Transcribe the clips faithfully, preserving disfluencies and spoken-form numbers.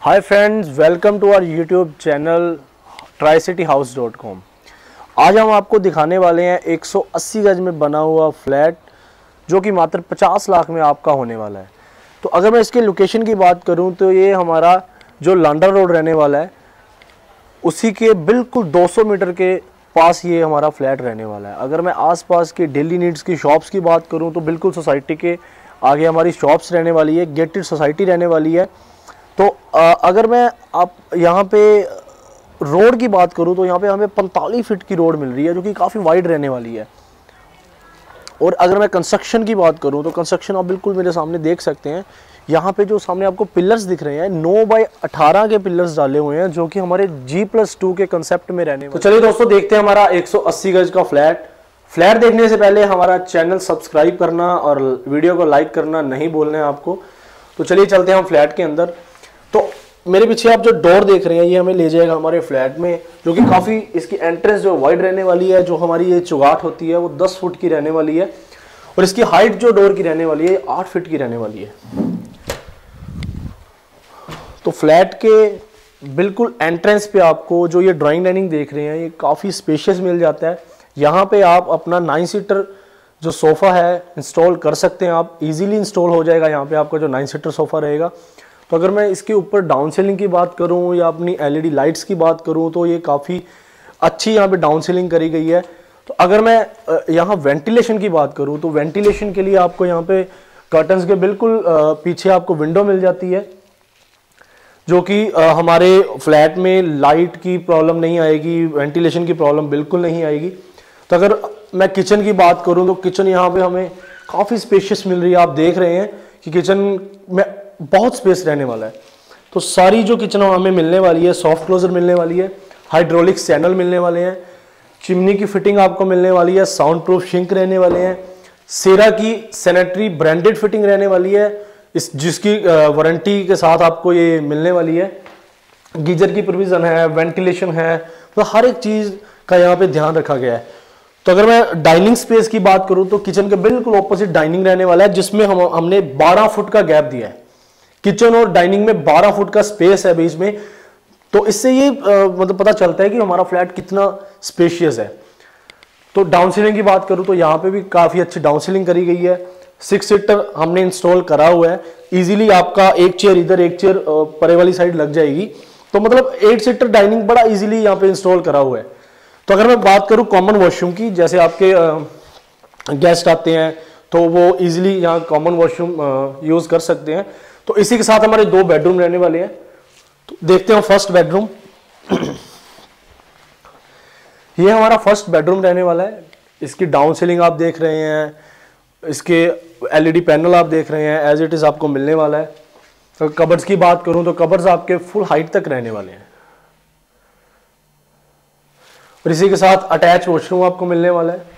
Hi friends, welcome to our YouTube channel try city house dot com. आज हम आपको दिखाने वाले हैं एक सौ अस्सी गज में बना हुआ फ्लैट जो कि मात्र पचास लाख में आपका होने वाला है। तो अगर मैं इसके लोकेशन की बात करूं तो ये हमारा जो लांडा रोड रहने वाला है उसी के बिल्कुल दो सौ मीटर के पास ये हमारा फ्लैट रहने वाला है। अगर मैं आसपास की डेली नीड्स की शॉप्स की बात करूं तो बिल्कुल सोसाइटी के आगे हमारी शॉप्स रहने वाली है, गेटेड सोसाइटी रहने वाली है। तो अगर मैं आप यहाँ पे रोड की बात करूँ तो यहाँ पे हमें पैंतालीस फीट की रोड मिल रही है जो कि काफ़ी वाइड रहने वाली है। और अगर मैं कंस्ट्रक्शन की बात करूँ तो कंस्ट्रक्शन आप बिल्कुल मेरे सामने देख सकते हैं। यहाँ पे जो सामने आपको पिलर्स दिख रहे हैं नौ बाई अठारह के पिलर्स डाले हुए हैं जो कि हमारे जी प्लस टू के कंसेप्ट में रहने वाले। तो चलिए दोस्तों देखते हैं हमारा एक सौ अस्सी गज का फ्लैट। फ्लैट देखने से पहले हमारा चैनल सब्सक्राइब करना और वीडियो को लाइक करना नहीं भूलना है आपको। तो चलिए चलते हैं हम फ्लैट के अंदर। तो मेरे पीछे आप जो डोर देख रहे हैं ये हमें ले जाएगा हमारे फ्लैट में, जो कि काफ़ी इसकी एंट्रेंस जो वाइड रहने वाली है। जो हमारी ये चुगाट होती है वो दस फुट की रहने वाली है और इसकी हाइट जो डोर की रहने वाली है आठ फीट की रहने वाली है। तो फ्लैट के बिल्कुल एंट्रेंस पे आपको जो ये ड्राइंग डाइनिंग देख रहे हैं ये काफ़ी स्पेशियस मिल जाता है। यहाँ पे आप अपना नाइन सीटर जो सोफ़ा है इंस्टॉल कर सकते हैं। आप इजीली इंस्टॉल हो जाएगा यहाँ पे आपका जो नाइन सीटर सोफ़ा रहेगा। तो अगर मैं इसके ऊपर डाउन सीलिंग की बात करूं या अपनी एलईडी लाइट्स की बात करूं तो ये काफ़ी अच्छी यहाँ पे डाउन सीलिंग करी गई है। तो अगर मैं यहाँ वेंटिलेशन की बात करूं तो वेंटिलेशन के लिए आपको यहाँ पे कर्टन्स के बिल्कुल पीछे आपको विंडो मिल जाती है जो कि हमारे फ्लैट में लाइट की प्रॉब्लम नहीं आएगी, वेंटिलेशन की प्रॉब्लम बिल्कुल नहीं आएगी। तो अगर मैं किचन की बात करूँ तो किचन यहाँ पे हमें काफ़ी स्पेशियस मिल रही है। आप देख रहे हैं कि किचन में बहुत स्पेस रहने वाला है। तो सारी जो किचन हमें मिलने वाली है, सॉफ्ट क्लोजर मिलने वाली है, हाइड्रोलिक चैनल मिलने वाले हैं, चिमनी की फिटिंग आपको मिलने वाली है, साउंड प्रूफ सिंक रहने वाले हैं, सेरा की सैनिटरी ब्रांडेड फिटिंग रहने वाली है इस जिसकी वारंटी के साथ आपको ये मिलने वाली है। गीजर की प्रोविजन है, वेंटिलेशन है, तो हर एक चीज़ का यहाँ पे ध्यान रखा गया है। तो अगर मैं डाइनिंग स्पेस की बात करूँ तो किचन के बिल्कुल ऑपोजिट डाइनिंग रहने वाला है जिसमें हम हमने बारह फुट का गैप दिया है। किचन और डाइनिंग में बारह फुट का स्पेस है बीच में। तो इससे ये आ, मतलब पता चलता है कि हमारा फ्लैट कितना स्पेशियस है। तो डाउन सीलिंग की बात करूं तो यहाँ पे भी काफ़ी अच्छी डाउन सीलिंग करी गई है। सिक्स सीटर हमने इंस्टॉल करा हुआ है। इजीली आपका एक चेयर इधर एक चेयर परे वाली साइड लग जाएगी। तो मतलब एट सीटर डाइनिंग बड़ा इजीली यहाँ पे इंस्टॉल करा हुआ है। तो अगर मैं बात करूँ कॉमन वॉशरूम की, जैसे आपके गेस्ट आते हैं तो वो ईजिली यहाँ कॉमन वॉशरूम यूज़ कर सकते हैं। तो इसी के साथ हमारे दो बेडरूम रहने वाले हैं। तो देखते हैं फर्स्ट बेडरूम। ये हमारा फर्स्ट बेडरूम रहने वाला है। इसकी डाउन सीलिंग आप देख रहे हैं, इसके एलईडी पैनल आप देख रहे हैं, एज इट इज आपको मिलने वाला है। तो कबर्ड्स की बात करूं तो कबर्ड्स आपके फुल हाइट तक रहने वाले हैं और इसी के साथ अटैच वॉशरूम आपको मिलने वाला है।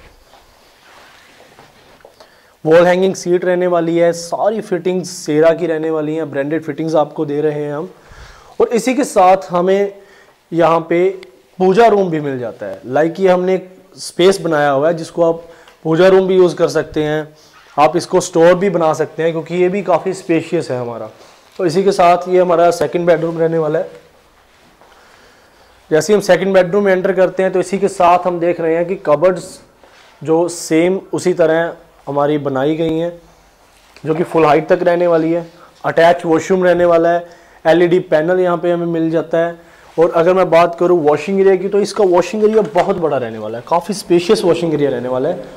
वॉल हैंगिंग सीट रहने वाली है। सारी फिटिंग्स सेरा की रहने वाली हैं, ब्रांडेड फिटिंग्स आपको दे रहे हैं हम। और इसी के साथ हमें यहाँ पे पूजा रूम भी मिल जाता है। लाइक ये हमने एक स्पेस बनाया हुआ है जिसको आप पूजा रूम भी यूज़ कर सकते हैं। आप इसको स्टोर भी बना सकते हैं क्योंकि ये भी काफ़ी स्पेशियस है हमारा। तो इसी के साथ ये हमारा सेकेंड बेडरूम रहने वाला है। जैसे हम सेकेंड बेडरूम में एंटर करते हैं तो इसी के साथ हम देख रहे हैं कि कबर्ड्स जो सेम उसी तरह हमारी बनाई गई हैं जो कि फुल हाइट तक रहने वाली है। अटैच वॉशरूम रहने वाला है। एलईडी पैनल यहाँ पे हमें मिल जाता है। और अगर मैं बात करूँ वॉशिंग एरिया की तो इसका वॉशिंग एरिया बहुत बड़ा रहने वाला है, काफ़ी स्पेशियस वॉशिंग एरिया रहने वाला है।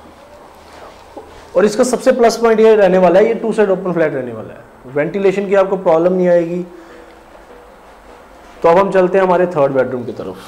और इसका सबसे प्लस पॉइंट ये रहने वाला है, ये टू साइड ओपन फ्लैट रहने वाला है। वेंटिलेशन की आपको प्रॉब्लम नहीं आएगी। तो अब हम चलते हैं हमारे थर्ड बेडरूम की तरफ।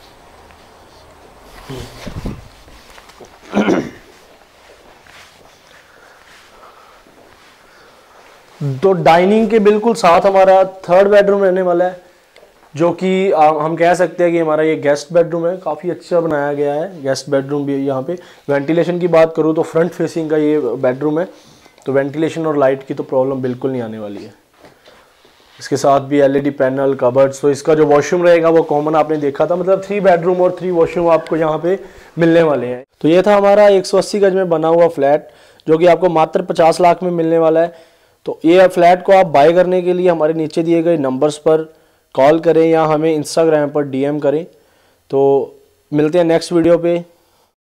तो डाइनिंग के बिल्कुल साथ हमारा थर्ड बेडरूम रहने वाला है जो कि हम कह सकते हैं कि हमारा ये गेस्ट बेडरूम है। काफ़ी अच्छा बनाया गया है गेस्ट बेडरूम भी। यहाँ पे वेंटिलेशन की बात करूँ तो फ्रंट फेसिंग का ये बेडरूम है। तो वेंटिलेशन और लाइट की तो प्रॉब्लम बिल्कुल नहीं आने वाली है। इसके साथ भी एलईडी पैनल, कबर्ड्स। तो इसका जो वॉशरूम रहेगा वो कॉमन आपने देखा था, मतलब थ्री बेडरूम और थ्री वॉशरूम आपको यहाँ पे मिलने वाले हैं। तो ये था हमारा एक सौ अस्सी गज में बना हुआ फ्लैट जो कि आपको मात्र पचास लाख में मिलने वाला है। तो ये फ्लैट को आप बाय करने के लिए हमारे नीचे दिए गए नंबर्स पर कॉल करें या हमें इंस्टाग्राम पर डीएम करें। तो मिलते हैं नेक्स्ट वीडियो पे।